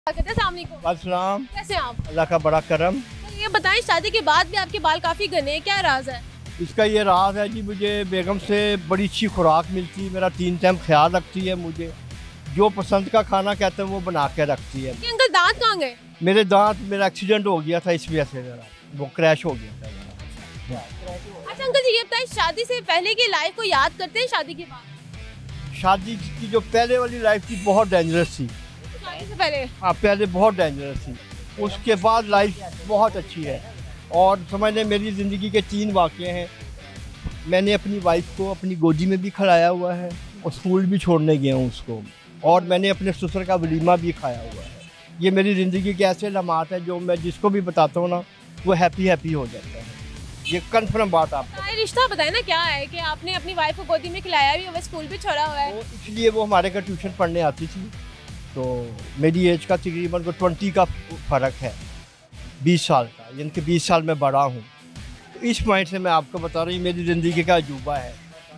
अस्सलाम। कैसे हैं आप? अल्लाह का बड़ा करम। तो ये बताएं, शादी के बाद भी आपके बाल काफी घने हैं, क्या राज है? इसका ये राज है जी, मुझे बेगम से बड़ी अच्छी खुराक मिलती है, मेरा 3 टाइम ख्याल रखती है, मुझे जो पसंद का खाना कहते हैं वो बना के रखती है। ये अंकल दांत कहाँ गए? मेरे दांत, मेरा एक्सीडेंट हो गया था, इस वजह से मेरा वो क्रैश हो गया था मेरा। अच्छा अंकल जी, ये बताएं, शादी से पहले की लाइफ को याद करते हैं शादी के बाद? शादी की जो पहले वाली लाइफ थी बहुत डेंजरस थी। शादी से पहले? हाँ, पहले बहुत डेंजरस थी, उसके बाद लाइफ बहुत अच्छी है। और समझ लें मेरी ज़िंदगी के 3 वाक़ये हैं। मैंने अपनी वाइफ को अपनी गोदी में भी खिलाया हुआ है और स्कूल भी छोड़ने गया हूँ उसको, और मैंने अपने ससुर का वलीमा भी खाया हुआ है। ये मेरी ज़िंदगी के ऐसे लम्हात हैं जो मैं जिसको भी बताता हूँ ना वो हैप्पी हो जाता है। ये कन्फर्म बात आपको। रिश्ता बताए ना क्या है कि आपने अपनी वाइफ को गोदी में खिलाया भी हुआ, स्कूल भी छोड़ा हुआ है? इसलिए वो हमारे घर ट्यूशन पढ़ने आती थी, तो मेरी एज का तकरीबन 20 का फ़र्क है, 20 साल का, यानी कि 20 साल में बड़ा हूँ। तो इस पॉइंट से मैं आपको बता रही हूँ मेरी ज़िंदगी का अजूबा है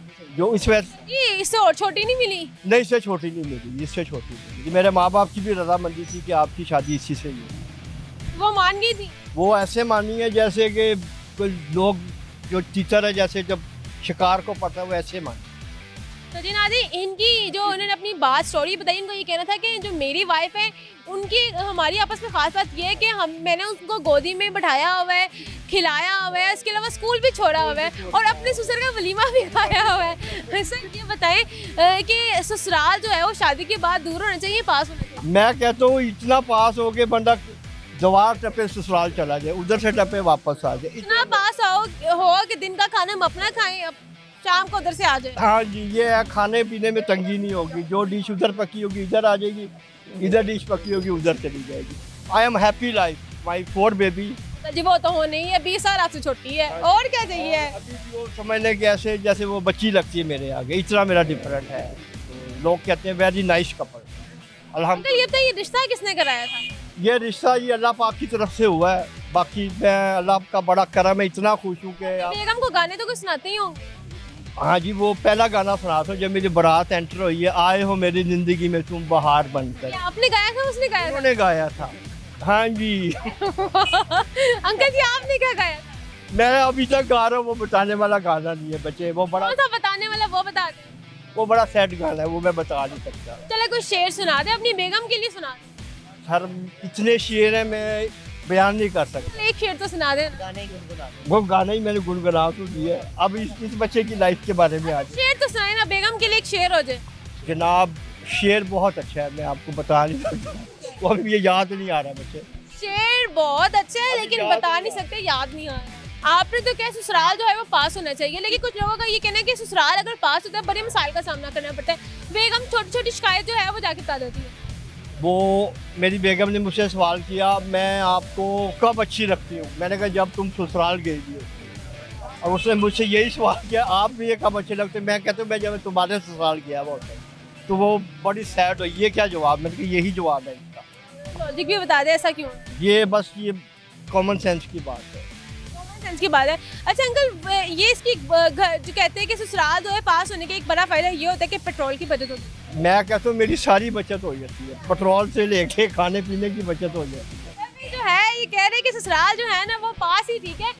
जो इस वजह। ये इससे और छोटी नहीं मिली? नहीं, इससे छोटी नहीं मिली, इससे छोटी नहीं मिली। मेरे माँ बाप की भी रजामंदी थी कि आपकी शादी इसी से ही है। वो मान गई थी? वो ऐसे मानी है जैसे कि कोई लोग जो टीचर है, जैसे जब शिकार को पता है वो ऐसे मानी। तो जी नादी, इनकी जो उन्होंने अपनी बात स्टोरी बताई, इनको ये कहना था कि जो मेरी वाइफ है उनकी हमारी आपस में खास बात ये है कि मैंने उनको गोदी में बैठाया हुआ है, खिलाया हुआ है, इसके अलावा स्कूल भी छोड़ा हुआ है और अपने ससुर का वलीमा भी खाया हुआ है। सर ये बताएं कि ससुराल जो है वो शादी के बाद दूर होना चाहिए, पास होना चाहिए? मैं कहता हूँ इतना पास हो के बंदा जवार टपे ससुराल चला जाए, उधर से टपे वापस आ जाए। इतना पास हो कि दिन का खाना हम अपना खाएं, शाम को उधर से आ जाए। हाँ जी, ये है, खाने पीने में तंगी नहीं होगी, जो डिश उधर पकी होगी इधर आ जाएगी, इधर डिश पकी होगी उधर चली जाएगी। I am happy life, my 4 baby. जी वो तो हो नहीं है, 20 साल आपसे छोटी है, और क्या चाहिए? अभी भी वो समझने के ऐसे जैसे वो बच्ची लगती है मेरे आगे, इतना मेरा डिफरेंट है। तो लोग कहते हैं वेरी नाइस कपल। अल्हम्दुलिल्लाह। ये बताइए, रिश्ता किसने कराया था? ये रिश्ता ये अल्लाह पाक की तरफ से हुआ है, बाकी मैं अल्लाह का बड़ा करम है, इतना खुश हूँ कि बेगम को गाने तो कुछ सुनाते ही हो? हाँ जी, वो पहला गाना सुनाता हूँ जब मेरी बारात एंटर हुई है, आए हो मेरी ज़िंदगी में तुम बहार बनकर। आपने गाया था, उसने गाया था? उन्होंने गाया था। हाँ जी। अंकल जी आपने क्या गाया था? मैं अभी तक गा रहा हूँ, वो बताने वाला गाना नहीं है बच्चे, वो बड़ा कौन सा बताने वाला, वो बता दे। वो बड़ा सैड गाना है, वो मैं बता नहीं सकता। चलो कुछ शेर सुना दे, अपनी बेगम के लिए सुना दे। सर इतने शेर हैं मैं बयान नहीं कर सकता। एक शेर तो सुना दे। वो गाना ही मैंने गुनगुना तो दिया है, अब इस बच्चे की लाइफ के बारे में आज शेर तो सुनाए ना, बेगम के लिए एक शेर हो जाए। जनाब शेर बहुत अच्छा है, मैं आपको बता नहीं सकता, वो अभी ये याद नहीं आ रहा बच्चे। शेर बहुत अच्छा है लेकिन बता नहीं सकते, याद नहीं आ रहा। आपने तो क्या ससुराल जो है वो पास होना चाहिए, लेकिन कुछ लोगों का ये कहना है कि ससुराल अगर पास होता है बड़े मसाइल का सामना करना पड़ता है। बेगम छोटी छोटी शिकायत जो है वो जाके बता देती है। वो मेरी बेगम ने मुझसे सवाल किया, मैं आपको कब अच्छी लगती हूँ? मैंने कहा जब तुम ससुराल गई थी। और उसने मुझसे यही सवाल किया, आप भी ये कब अच्छे लगते? मैं कहता हूँ मैं जब तुम्हारे ससुराल गया वो, तो वो बड़ी सैड हुई, ये क्या जवाब? मैंने कहा यही जवाब है इसका। लॉजिक भी बता दे, ऐसा क्यों? ये बस ये कॉमन सेंस की बात है, कॉमन सेंस की बात है। अच्छा अंकल, ये इसकी जो कहते हैं कि ससुराल जो है पास होने का एक बड़ा फायदा ये होता है कि पेट्रोल की बचत होती है। मैं कहता हूँ मेरी सारी बचत हो जाती है, पेट्रोल से लेके खाने पीने की बचत हो जाती है। जो है ये कह रहे हैं कि ससुराल जो है ना वो पास ही ठीक है।